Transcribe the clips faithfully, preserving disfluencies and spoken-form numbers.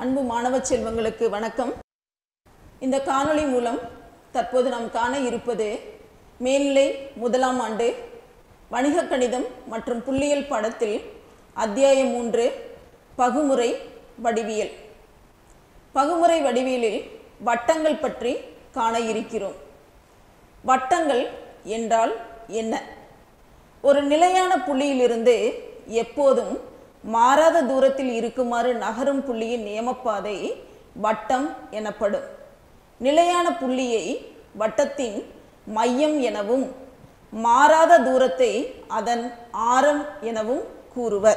அன்பு மாணவ செல்வங்களுக்கு வணக்கம். இந்த காணொளி மூலம் தற்போது நாம் காண இருப்பது மேல்நிலை முதலாம் ஆண்டு வணிக கணிதம் மற்றும் புள்ளியியல் பாடத்தில் அத்தியாயம் மூன்று பகுமுறை வடிவியல். பகுமுறை வடிவியலில் வட்டங்கள் பற்றி காண இருக்கிறோம். வட்டங்கள் என்றால் என்ன? ஒரு நிலையான புள்ளியிலிருந்து எப்போதும் மாறாத தூரத்தில் இருக்குமாறு நகரும் புள்ளியின் நியமப்பாதை வட்டம் எனப்படும். நிலையான புள்ளியை வட்டத்தின் மையம் எனவும் மாறாத தூரத்தை அதன் ஆரம் எனவும் கூறுவர்.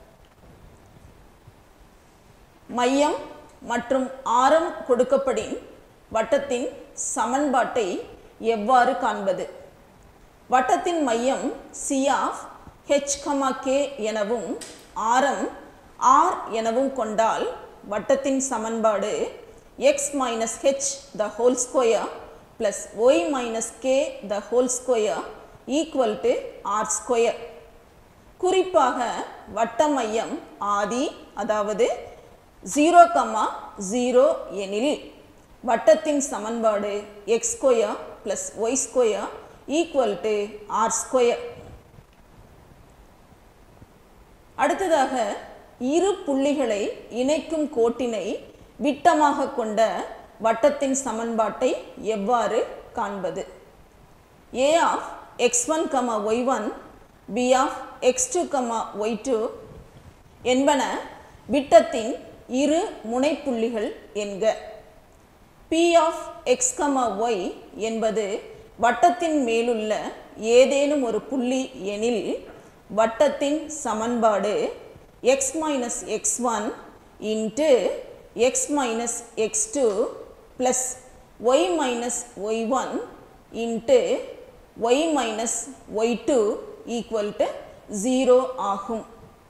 மையம் மற்றும் ஆரம் கொடுக்கப்படின் வட்டத்தின் சமன்பாட்டை எவ்வாறு காண்பது? வட்டத்தின் மையம் C of H, K எனவும் ஆரம் R எனவும் கொண்டால் வட்டத்தின் சமன்பாடு x minus h the whole square plus y minus k the whole square equal to r square. குறிப்பாக வட்ட மையம் ஆதி அதாவது zero, zero எனில் வட்டத்தின் சமன்பாடு x square plus y square equal to r square. அடுத்ததாக இரு புள்ளிகளை இணைக்கும் கோட்டினை விட்டமாக கொண்ட வட்டத்தின் சமன்பாட்டை எவ்வாறு காண்பது? a of x one, y one, b of x two, y two என்பன விட்டத்தின் இரு முனைப்புள்ளிகள் என்க. p of x, y என்பது வட்டத்தின் மேலுள்ள ஏதேனும் ஒரு புள்ளி எனில் வட்டத்தின் சமன்பாடு x minus x one into x minus x two plus y minus y one into y minus y two equal to zero ஆகும்.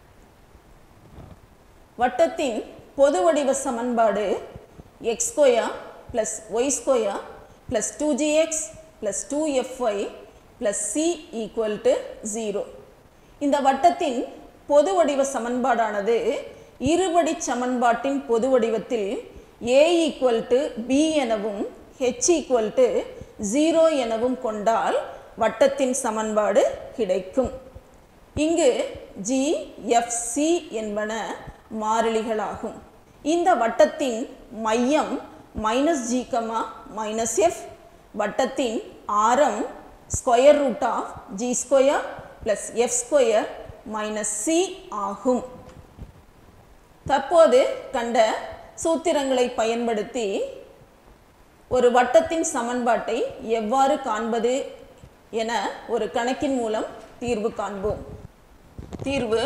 வட்டத்தின் பொது வடிவ சமன்பாடு x square plus y square plus two g x plus two f y plus c equal to zero. இந்த வட்டத்தின் பொது வடிவ சமன்பாடானது இருபடி சமன்பாட்டின் பொது வடிவத்தில் a equal to b எனவும் h equal to zero எனவும் கொண்டால் வட்டத்தின் சமன்பாடு கிடைக்கும். இங்கு g, f, c என்பன மாறிலிகளாகும். இந்த வட்டத்தின் மையம் மைனஸ் g, மைனஸ் f, வட்டத்தின் ஆரம் square root of g square plus f square minus c ஆகும். தற்போது கண்ட சூத்திரங்களை பயன்படுத்தி ஒரு வட்டத்தின் சமன்பாட்டை எவ்வாறு காண்பது என ஒரு கணக்கின் மூலம் தீர்வு காண்போம். தீர்வு: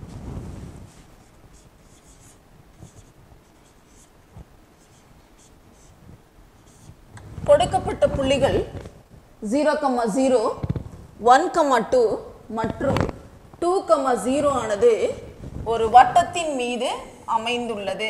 கொடுக்கப்பட்ட புள்ளிகள் zero, zero, one, two மற்றும் two, zero ஆனது ஒரு வட்டத்தின் மீது அமைந்துள்ளது.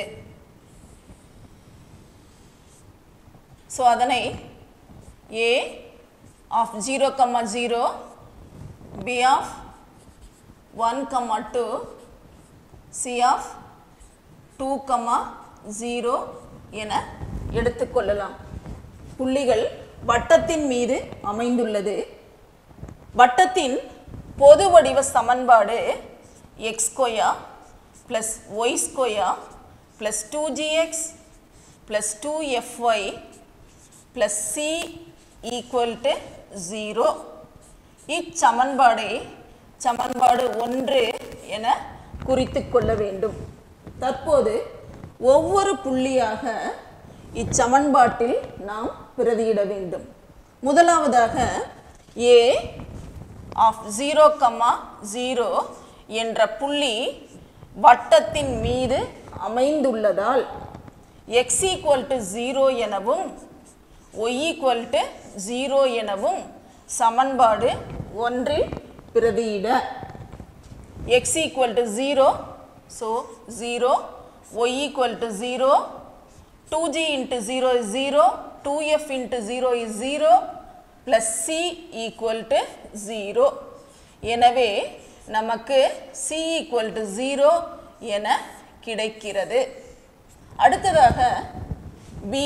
சோ அதனை a of zero, zero, b of one, two, c of two, zero என எடுத்துக்கொள்ளலாம். புள்ளிகள் வட்டத்தின் மீது அமைந்துள்ளது. வட்டத்தின் பொது வடிவ சமன்பாடு x square plus y square plus two g x plus two f y plus c equal to zero. இச்சமன்பாடை சமன்பாடு ஒன்று என குறித்து கொள்ள வேண்டும். தற்போது ஒவ்வொரு புள்ளியாக இச்சமன்பாட்டில் நாம் பிரதியிட வேண்டும். முதலாவதாக a of zero, zero என்ற புள்ளி வட்டத்தின் மீது அமைந்துள்ளதால் x equal to zero எனவும் y equal to zero எனவும் சமன்பாடு ஒன்றில் பிரதியிட x equal to zero, so zero, y equal to zero, two g into zero is zero, two f into zero is zero plus c equal to zero. எனவே நமக்கு c equal to zero என கிடைக்கிறது. அடுத்ததாக B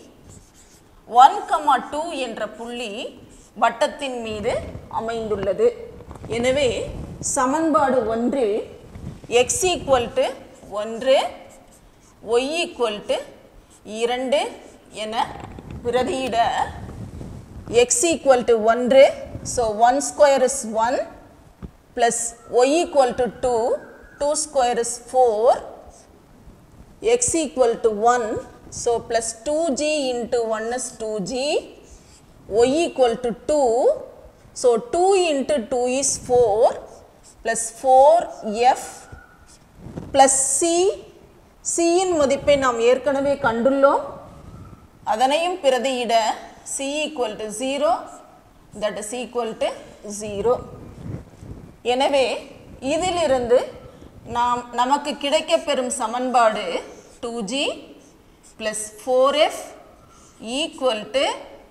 one, two என்ற புள்ளி வட்டத்தின் மீது அமைந்துள்ளது. எனவே சமன்பாடு ஒன்றில் x equal to ஒன்று, y equal to இரண்டு என பிரதியிட x equal to ஒன்று, so one square is one, plus y equal to two, two square is four, x equal to one, so plus two g into one is two g, y equal to two, so two into two is four, plus four f plus c, c இன் மதிப்பை நாம் ஏற்கனவே கண்டுள்ளோம், அதனையும் பிரதியிட c equal to zero, that is equal to zero. எனவே இதிலிருந்து நாம் நமக்கு கிடைக்கப்பெறும் சமன்பாடு two g plus four f equal to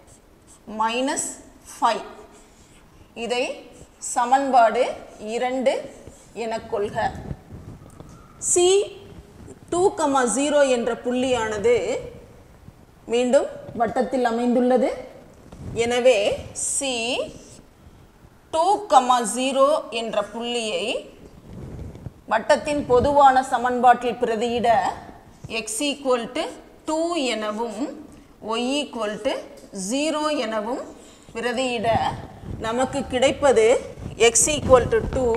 minus five. இதை சமன்பாடு இரண்டு எனக் கொள்க. C two, zero என்ற புள்ளியானது மீண்டும் வட்டத்தில் அமைந்துள்ளது. எனவே C two, zero என்ற புள்ளியை வட்டத்தின் பொதுவான சமன்பாட்டில் பிரதியிட x equal to two எனவும் y equal to zero எனவும் பிரதியிட நமக்கு கிடைப்பது x equal to two,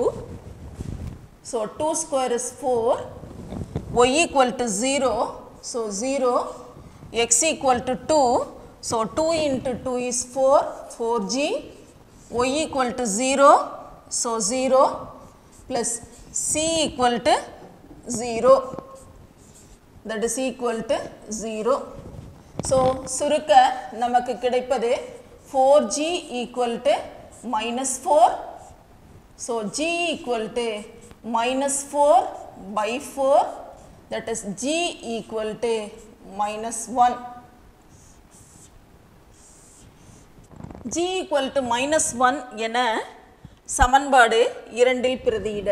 so two square is four, y equal to zero, so zero, x equal to two, so two into two is four, four g, y equal to zero, so zero, plus c equal to zero, that is equal to zero. So சுருக்க நமக்கு கிடைப்பது four g equal to minus four, so g equal to minus four by four, that is g equal to minus one. g equal to minus one என சமன்பாடு இரண்டில் பிரதியிட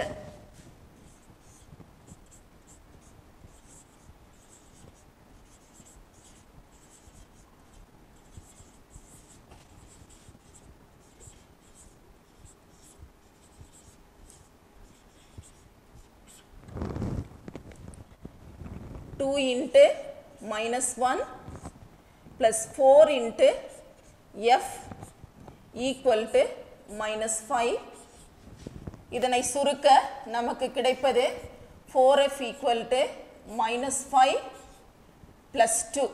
two into minus one plus four into f equal to minus five. இதனை சுருக்க நமக்கு கிடைப்பது four f equal to minus five plus two.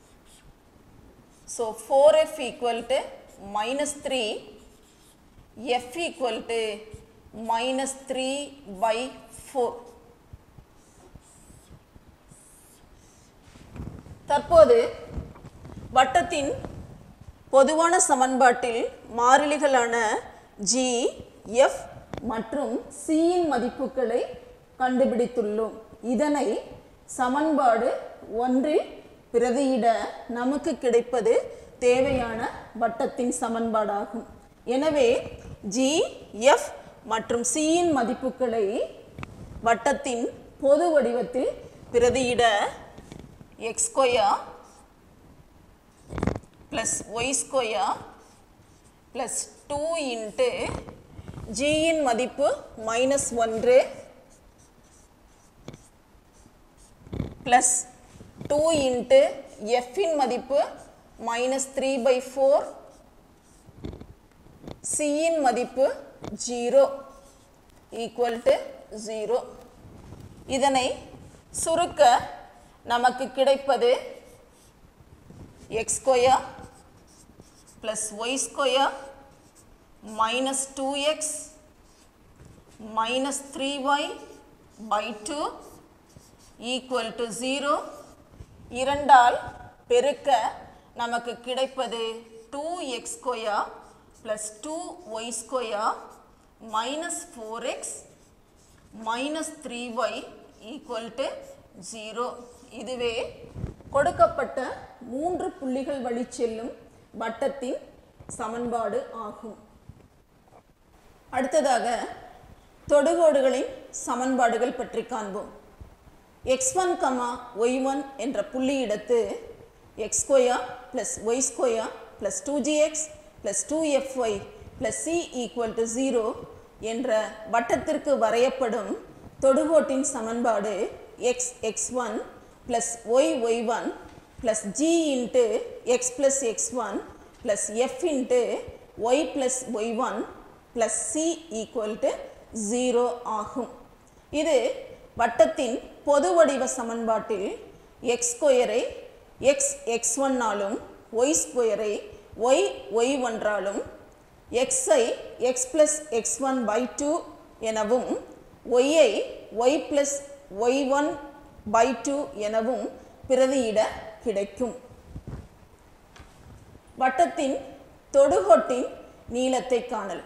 So four f equal to minus three, f equal to minus three by four. தற்போது வட்டத்தின் பொதுவான சமன்பாட்டில் மாறிலிகளான g, f மற்றும் c இன் மதிப்புகளை கண்டுபிடித்துள்ளோம். இதனை சமன்பாடு ஒன்றில் பிரதியிட நமக்கு கிடைப்பது தேவையான வட்டத்தின் சமன்பாடாகும். எனவே g, f மற்றும் c இன் மதிப்புகளை வட்டத்தின் பொது வடிவத்தில் பிரதியிட x square plus y square plus two into g இன் மதிப்பு minus ஒன்று plus two into f இன் மதிப்பு minus three by four, c இன் மதிப்பு zero equal to zero. இதனை சுருக்க நமக்கு கிடைப்பது x square plus y square minus two x minus three y by two equal to zero. இரண்டால் பெருக்க நமக்கு கிடைப்பது two x square plus two y square minus four x minus three y equal to zero. இதுவே கொடுக்கப்பட்ட மூன்று புள்ளிகள் வழி செல்லும் வட்டத்தின் சமன்பாடு ஆகும். அடுத்ததாக தொடுகோடுகளின் சமன்பாடுகள் பற்றி காண்போம். X one comma y one என்ற புள்ளியிடத்து x square plus y square plus two g x plus two f y plus c equal to zero என்ற வட்டத்திற்கு வரையப்படும் தொடுகோட்டின் சமன்பாடு x x one plus y y one plus g into x plus x one plus f into y plus y one plus c equal to zero ஆகும். இது வட்டத்தின் பொது வடிவ சமன்பாட்டில் எக்ஸ் ஸ்கொயரை எக்ஸ் எக்ஸ் ஒன்னாலும் ஒய் ஸ்கொயரை ஒய் ஒய் ஒன்றாலும் எக்ஸை x plus x one by two எனவும் ஒய்யை y plus y one by two எனவும் பிரதியிட கிடைக்கும். வட்டத்தின் தொடுகோட்டின் நீளத்தை காணல்.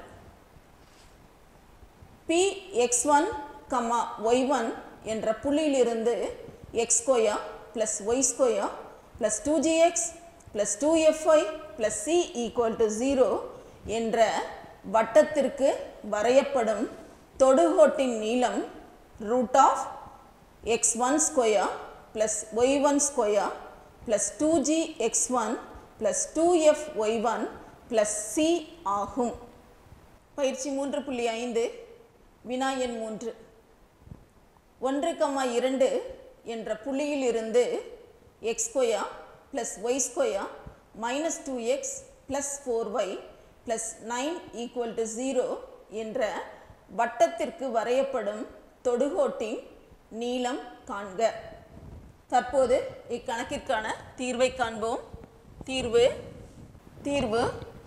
P x one comma y one என்ற புள்ளியிலிருந்து x square plus y square plus two g x plus two f y plus c equal to zero என்ற வட்டத்திற்கு வரையப்படும் தொடுகோட்டின் நீளம் root of x one square plus y one square plus two g x one plus two f y one plus c ஆகும். பயிற்சி மூன்று புள்ளி ஐந்து வினா எண் மூன்று. ஒன்று கமா இரண்டு என்ற புள்ளியில் இருந்து x square plus y square minus two x plus four y plus nine equal to zero என்ற வட்டத்திற்கு வரையப்படும் தொடுகோட்டின் நீளம் காண்க. தற்போது இக்கணக்கிற்கான தீர்வை காண்போம். தீர்வு தீர்வு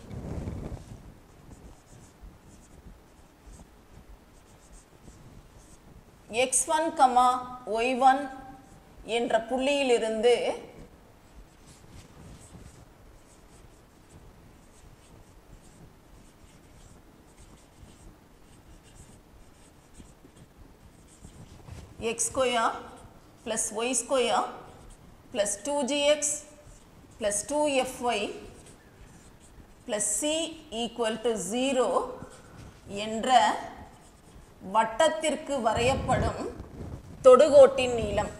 x one comma y one என்ற புள்ளியிலிருந்து x square plus y square plus two g x plus two f y plus c equal to zero என்ற வட்டத்திற்கு வரையப்படும் தொடுகோட்டின் நீளம்.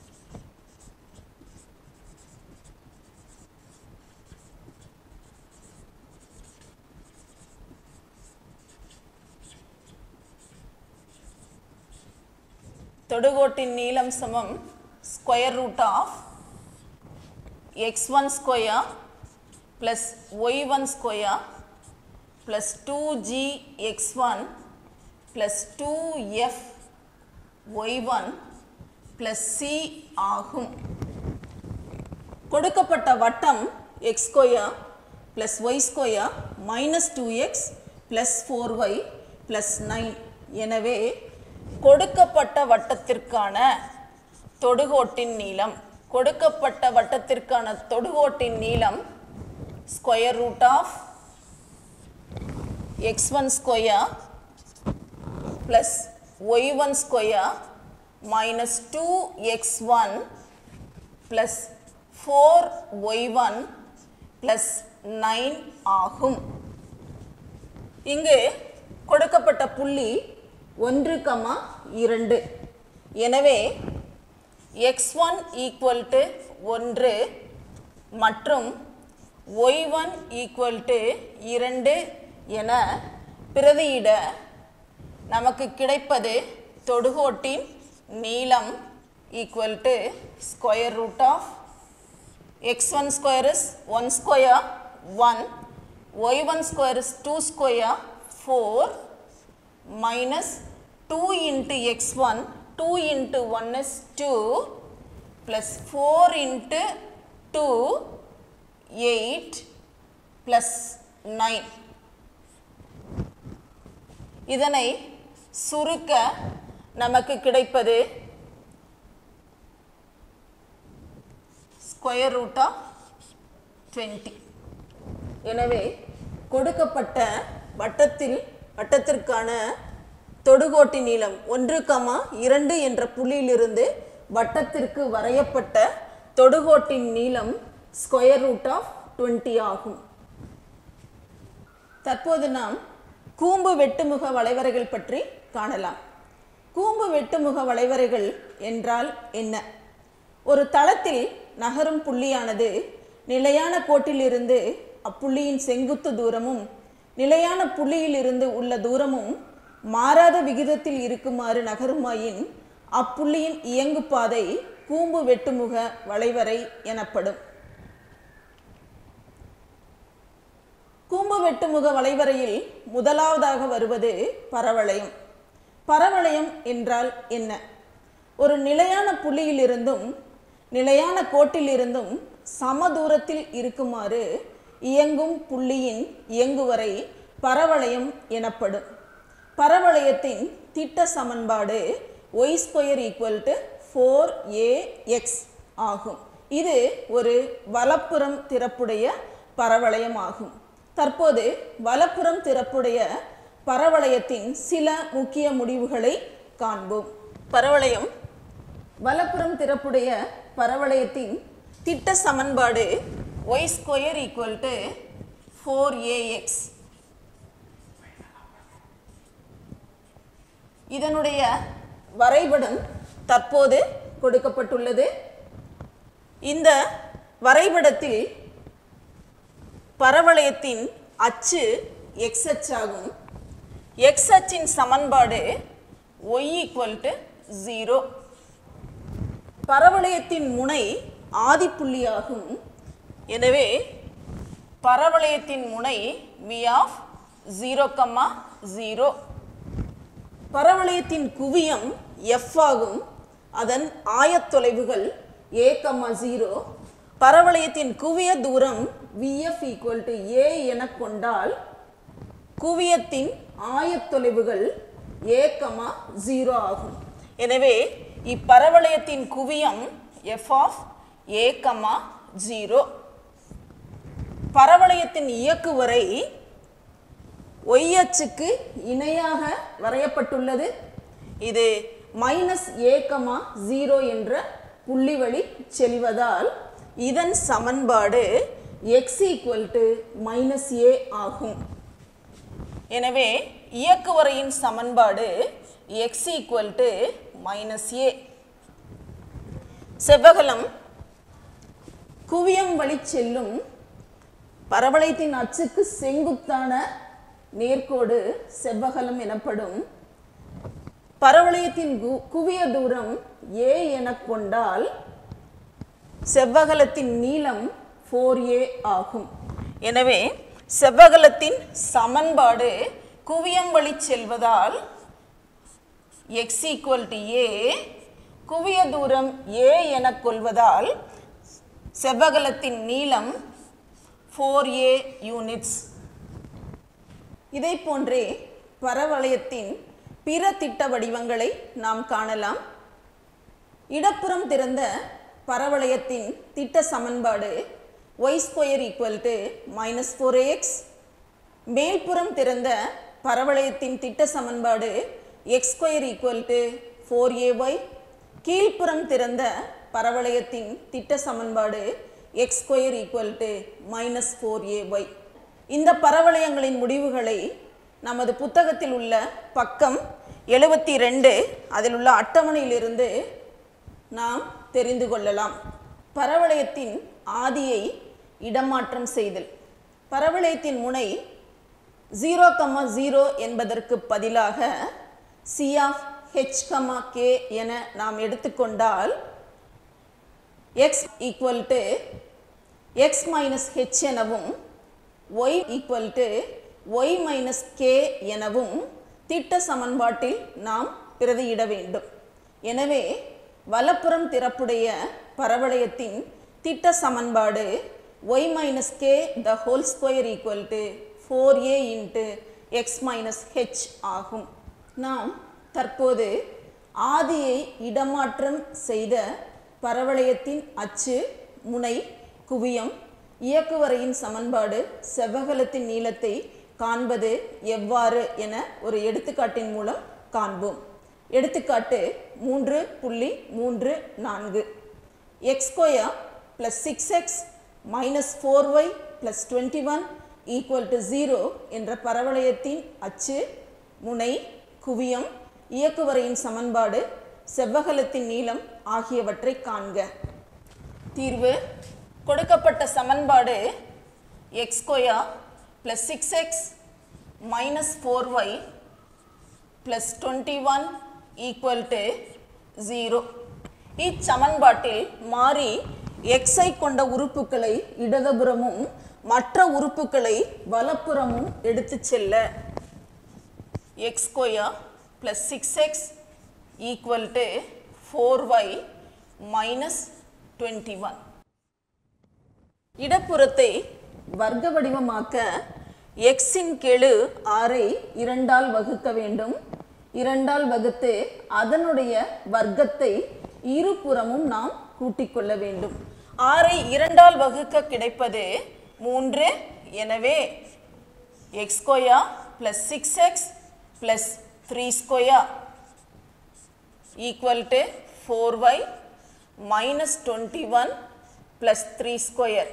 தொடுகோட்டின் நீளம் சமம் square root of x one square plus y one square plus two g x one plus two f y one plus c ஆகும். கொடுக்கப்பட்ட வட்டம் x square plus y square minus two x plus four y plus nine. எனவே கொடுக்கப்பட்ட வட்டத்திற்கான தொடுகோட்டின் நீளம் கொடுக்கப்பட்ட வட்டத்திற்கான தொடுகோட்டின் நீளம் square root of x one square plus y one square minus two x one plus four y one plus nine ஆகும். இங்கு கொடுக்கப்பட்ட புள்ளி ஒன்று கமா இரண்டு. எனவே எக்ஸ் ஒன் ஈக்குவல் டு ஒன்று மற்றும் ஒய் ஒன் ஈக்குவல் டு இரண்டு என பிரதியிட நமக்கு கிடைப்பது தொடுகோட்டின் நீளம் equal to square root of x one square is one square one, y one square is two square four minus two into x one, two into one is two plus four into two, eight plus nine. இதனை சுருக்க நமக்கு கிடைப்பது square root of twenty. எனவே கொடுக்கப்பட்ட வட்டத்தில் வட்டத்திற்கான தொடுகோட்டின் நீளம் ஒன்று கமா இரண்டு என்ற புள்ளியிலிருந்து வட்டத்திற்கு வரையப்பட்ட தொடுகோட்டின் நீளம் ஸ்கொயர் ரூட் ஆஃப் டுவெண்ட்டி ஆகும். தற்போது நாம் கூம்பு வெட்டுமுக வளைவரைகள் பற்றி காணலாம். கூம்பு வெட்டுமுக வளைவரைகள் என்றால் என்ன? ஒரு தளத்தில் நகரும் புள்ளியானது நிலையான கோட்டிலிருந்து அப்புள்ளியின் செங்குத்து தூரமும் நிலையான புள்ளியிலிருந்து உள்ள தூரமும் மாறாத விகிதத்தில் இருக்குமாறு நகருமாயின் அப்புள்ளியின் இயங்கு பாதை கூம்பு வெட்டுமுக வளைவரை எனப்படும். கூம்பு வெட்டுமுக வளைவரையில் முதலாவதாக வருவது பரவளையம். பரவளையம் என்றால் என்ன? ஒரு நிலையான புள்ளியிலிருந்தும் நிலையான கோட்டிலிருந்தும் சம தூரத்தில் இருக்குமாறு இயங்கும் புள்ளியின் இயங்குவரை பரவளையம் எனப்படும். பரவளையத்தின் திட்ட சமன்பாடு y square equal to four a x ஆகும். இது ஒரு வலப்புறம் திறப்புடைய பரவளையம் ஆகும். தற்போது வலப்புறம் திறப்புடைய பரவளையத்தின் சில முக்கிய முடிவுகளை காண்போம். பரவளையம் வலப்புறம் திறப்புடைய பரவளையத்தின் திட்ட சமன்பாடு y square equal to four a x. இதனுடைய வரைபடம் தற்போது கொடுக்கப்பட்டுள்ளது. இந்த வரைபடத்தில் பரவளையத்தின் அச்சு எக்ஸ் அச்சாகும். எக்ஸ் அச்சின் சமன்பாடு ஒய் ஈக்குவல் டு ஜீரோ. பரவளையத்தின் முனை ஆதிப்புள்ளியாகும். எனவே பரவளையத்தின் முனை V of zero comma zero. பரவளையத்தின் குவியம் எஃப் ஆகும். அதன் ஆயத்தொலைவுகள் ஏ கம்மா ஜீரோ. பரவளையத்தின் குவிய தூரம் விஎஃப் ஈக்குவல் டு ஏ என கொண்டால் குவியத்தின் ஆயத்தொலைவுகள் ஏ கம்மா ஜீரோ ஆகும். எனவே இப்பரவளையத்தின் குவியம் F of a comma zero. பரவளையத்தின் இயக்குவரை ஒய் அச்சுக்கு இணையாக வரையப்பட்டுள்ளது. இது மைனஸ் ஏ கமா ஜீரோ என்ற புள்ளி வழி செல்வதால் இதன் சமன்பாடு x equal to minus a ஆகும். எனவே இயக்குவரையின் சமன்பாடு x equal to minus a. செவ்வகலம் குவியம் வழி செல்லும் பரவளையத்தின் அச்சுக்கு செங்குத்தான நேர்கோடு செவ்வகலம் எனப்படும். பரவளையத்தின் குவிய தூரம் ஏ என கொண்டால் செவ்வகலத்தின் நீளம் ஃபோர் ஏ ஆகும். எனவே செவ்வகலத்தின் சமன்பாடு குவியம் வழி செல்வதால் எக்ஸ் ஈக்குவல் டு ஏ, குவிய தூரம் ஏ என கொள்வதால் செவ்வகலத்தின் நீளம் ஃபோர் ஏ யூனிட்ஸ். இதை போன்றே பரவளையத்தின் பிற திட்ட வடிவங்களை நாம் காணலாம். இடப்புறம் திறந்த பரவளையத்தின் திட்ட சமன்பாடு y square equal to minus four x. மேல்புறம் திறந்த பரவளையத்தின் திட்ட சமன்பாடு x square equal to four a y. கீழ்ப்புறம் திறந்த பரவளையத்தின் திட்ட சமன்பாடு x square equal to minus four a y. இந்த பரவளையங்களின் முடிவுகளை நமது புத்தகத்தில் உள்ள பக்கம் எழுபத்தி ரெண்டு அதில் உள்ள அட்டவணையிலிருந்து நாம் தெரிந்து கொள்ளலாம். பரவளையத்தின் ஆதியை இடமாற்றம் செய்தல். பரவளையத்தின் முனை ஜீரோ கம்மா ஜீரோ என்பதற்கு பதிலாக C of h comma k என நாம் எடுத்துக்கொண்டால் x equal to x minus h எனவும் y equal to y minus k எனவும் திட்ட சமன்பாட்டில் நாம் பிரதியிட வேண்டும். எனவே வலப்புறம் திறப்புடைய பரவளையத்தின் திட்ட சமன்பாடு y minus k the whole square equal to four a into x minus h ஆகும். நாம் தற்போது ஆதியை இடமாற்றம் செய்த பரவளையத்தின் அச்சு, முனை, குவியம், இயக்குவரையின் சமன்பாடு, செவ்வகலத்தின் நீளத்தை காண்பது எவ்வாறு என ஒரு எடுத்துக்காட்டின் மூலம் காண்போம். எடுத்துக்காட்டு மூன்று புள்ளி மூன்று நான்கு. X square plus six x minus four y plus twenty one equal to zero என்ற பரவளையத்தின் அச்சு, முனை, குவியம், இயக்குவரையின் சமன்பாடு, செவ்வகலத்தின் நீளம் ஆகியவற்றை காண்க. தீர்வு: கொடுக்கப்பட்ட சமன்பாடு x square plus six x minus four y plus twenty one equal to zero. இச்சமன்பாட்டில் மாறி x ஐ கொண்ட உறுப்புகளை இடதுபுறமும் மற்ற உறுப்புகளை வலப்புறமும் எடுத்து செல்ல x square plus six x equal to four y minus twenty one. இடப்புறத்தை வர்க்க வடிவமாக்க x இன் கெழு ஆறை இரண்டால் வகுக்க வேண்டும். இரண்டால் வகுத்து அதனுடைய வர்க்கத்தை இருபுறமும் நாம் கூட்டிக் கொள்ள வேண்டும். ஆறை இரண்டால் வகுக்க கிடைப்பது மூன்று. எனவே x square plus six x plus three square equal to four y minus twenty one plus three square.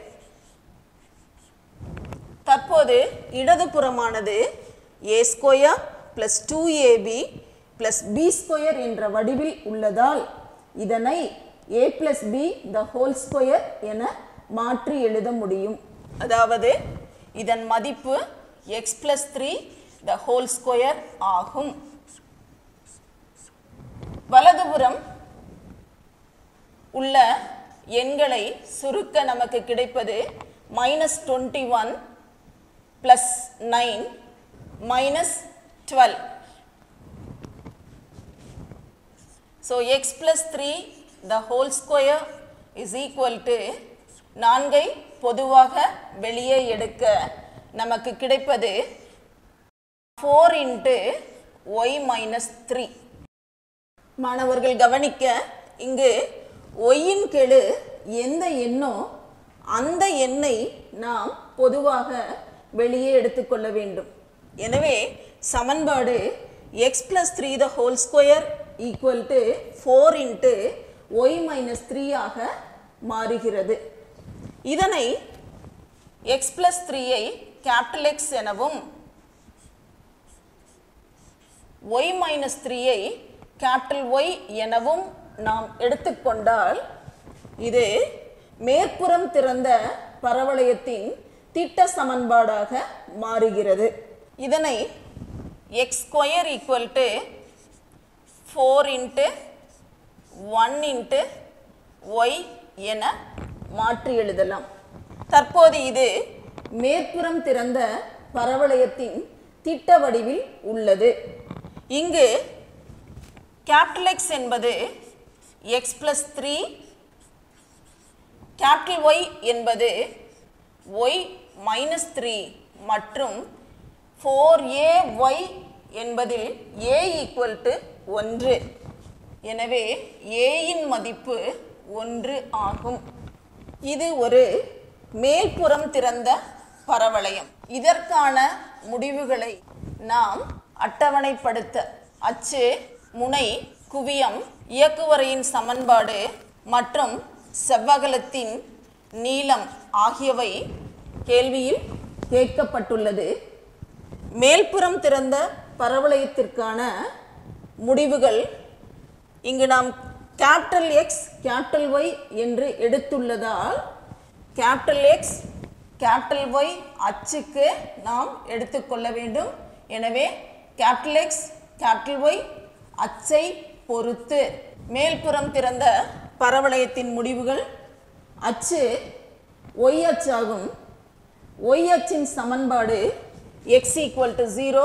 தற்போது இடதுபுறமானது a square plus two a b plus b square என்ற வடிவில் உள்ளதால் இதனை a plus b the whole square என மாற்றி எழுத முடியும். அதாவது இதன் மதிப்பு x plus three the whole square ஆகும். வலதுபுறம் உள்ள எண்களை சுருக்க நமக்கு கிடைப்பது minus twenty one plus nine minus twelve. So x plus three the whole square is equal to நான்கை பொதுவாக வெளியே எடுக்க நமக்கு கிடைப்பது four into y minus three. மாணவர்கள் கவனிக்க, இங்கு y இன் கெழு எந்த எண்ணோ அந்த எண்ணை நாம் பொதுவாக வெளியே எடுத்துக்கொள்ள வேண்டும். எனவே சமன்பாடு x plus three the whole square equal to four into y minus three ஆக மாறுகிறது. இதனை x plus த்ரீ ஐ capital X எனவும் y minus த்ரீ ஐ capital Y எனவும் நாம் எடுத்துக்கொண்டால் இது மேற்புறம் திறந்த பரவளையத்தின் திட்ட சமன்பாடாக மாறுகிறது. இதனை x square equal to four into one into y என மாற்றி எழுதலாம். தற்போது இது மேற்புறம் திறந்த பரவளையத்தின் திட்ட வடிவில் உள்ளது. இங்கு capital X என்பது x plus three, capital Y என்பது y minus த்ரீ மற்றும் ஃபோர் ஏ ஒய் என்பதில் a equal to ஒன்று. எனவே a இன் மதிப்பு ஒன்று ஆகும். இது ஒரு மேல்புறம் திறந்த பரவளையம். இதற்கான முடிவுகளை நாம் அட்டவணைப்படுத்த அச்சு, முனை, குவியம், இயக்குவரையின் சமன்பாடு மற்றும் செவ்வகலத்தின் நீளம் ஆகியவை கேள்வியில் கேட்கப்பட்டுள்ளது. மேல்புறம் திறந்த பரவளையத்திற்கான முடிவுகள் இங்கு நாம் கேபிட்டல் எக்ஸ் கேபிட்டல் ஒய் என்று எடுத்துள்ளதால் கேபிட்டல் எக்ஸ் கேபிட்டல் ஒய் அச்சுக்கு நாம் எடுத்துக்கொள்ள வேண்டும். எனவே கேபிட்டல் எக்ஸ் கேபிட்டல் ஒய் அச்சை பொறுத்து மேல்புறம் திறந்த பரவளையத்தின் முடிவுகள் அச்சு ஒய் அச்சாகும். ஒய் அச்சின் சமன்பாடு x equal to ஜீரோ,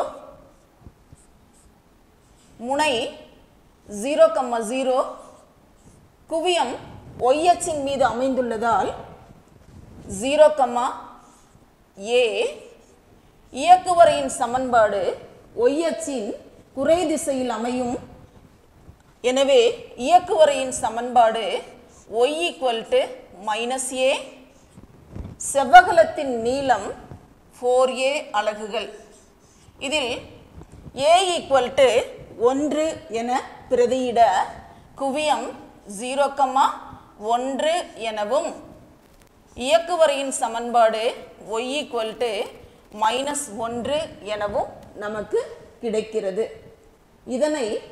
முனை ஜீரோ கம்மா ஜீரோ, குவியம் y அச்சின் மீது அமைந்துள்ளதால் ஜீரோ கம்மா a, இயக்குவரையின் சமன்பாடு y அச்சின் குறை திசையில் அமையும். எனவே இயக்குவரையின் சமன்பாடு y equal to minus a, செவ்வகலத்தின் நீளம் ஃபோர் ஏ அலகுகள். இதில் a equal to ஒன்று என பிரதியிட குவியம் ஜீரோ கம்மா ஒன்று எனவும் இயக்குவரையின் சமன்பாடு y equal to மைனஸ் ஒன்று எனவும் நமக்கு கிடைக்கிறது. இதனை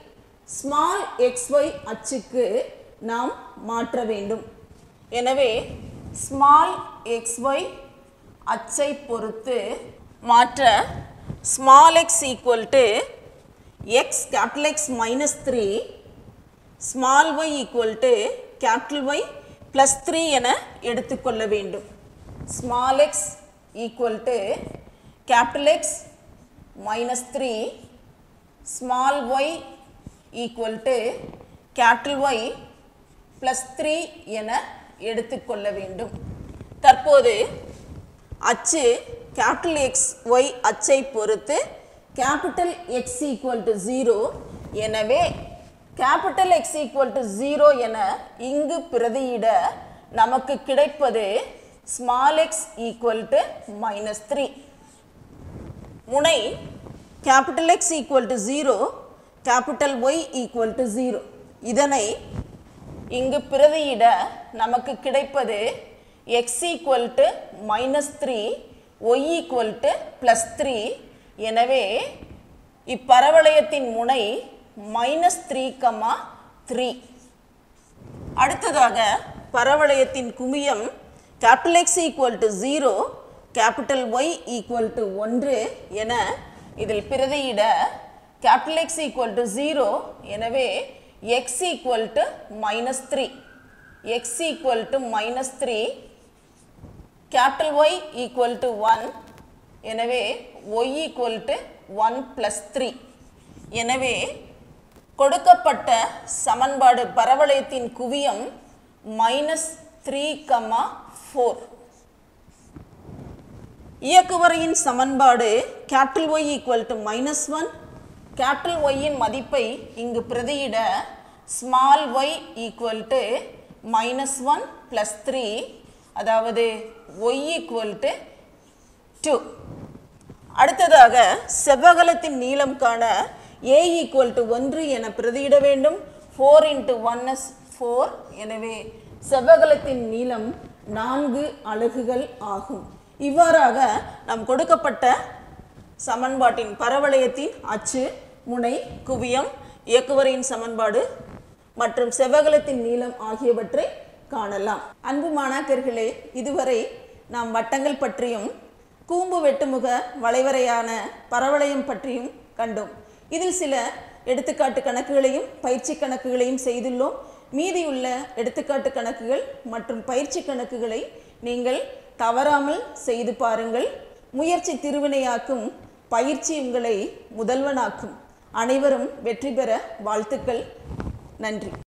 ஸ்மால் xy அச்சுக்கு நாம் மாற்ற வேண்டும். எனவே ஸ்மால் xy அச்சை பொறுத்து மாற்ற small x equal to x capital X minus three, small y equal to capital Y plus three என எடுத்துக்கொள்ள வேண்டும். small x equal to capital X minus three, small y equal to capital Y plus three என எடுத்துக்கொள்ள வேண்டும். தற்போது அச்சு capital X y அச்சை பொறுத்து capital X equal to zero, எனவே capital X equal to zero என இங்கு பிரதியிட நமக்கு கிடைப்பது small x equal to minus three. முனை capital X equal to zero, capital Y equal to zero. இதனை இங்கு பிரதியிட நமக்கு கிடைப்பது x equal to minus three, y equal to plus three. எனவே இப்பரவளையத்தின் முனை minus three, three. அடுத்ததாக பரவளையத்தின் குமியம் capital X equal to zero, capital Y equal to one என இதில் பிரதியிட capital X equal to zero, எனவே x equal to minus three, x equal to minus three, capital Y equal to one, எனவே y equal to one plus three. எனவே கொடுக்கப்பட்ட சமன்பாடு பரவளையத்தின் குவியம் minus three, four. இயக்குவரையின் சமன்பாடு capital Y equal to minus one, capital Y இன் மதிப்பை இங்கு பிரதியிட small y equal to minus one plus three, அதாவது y equal to two. அடுத்ததாக செவ்வகலத்தின் நீளம் காண a equal to one என பிரதியிட வேண்டும். four into one is four, எனவே செவ்வகலத்தின் நீளம் நான்கு அலகுகள் ஆகும். இவ்வாறாக நாம் கொடுக்கப்பட்ட சமன்பாட்டின் பரவளையத்தின் அச்சு, முனை, குவியம், இயக்குவரையின் சமன்பாடு மற்றும் செவ்வகலத்தின் நீளம் ஆகியவற்றை காணலாம். அன்பு மாணாக்கர்களே, இதுவரை நாம் வட்டங்கள் பற்றியும் கூம்பு வெட்டுமுக வளைவரையான பரவளையம் பற்றியும் கண்டோம். இதில் சில எடுத்துக்காட்டு கணக்குகளையும் பயிற்சி கணக்குகளையும் செய்துள்ளோம். மீதியுள்ள எடுத்துக்காட்டு கணக்குகள் மற்றும் பயிற்சி கணக்குகளை நீங்கள் தவறாமல் செய்து பாருங்கள். முயற்சி திருவினையாக்கும், பயிற்சி உங்களை முதல்வனாக்கும். அனைவரும் வெற்றி பெற வாழ்த்துக்கள். நன்றி.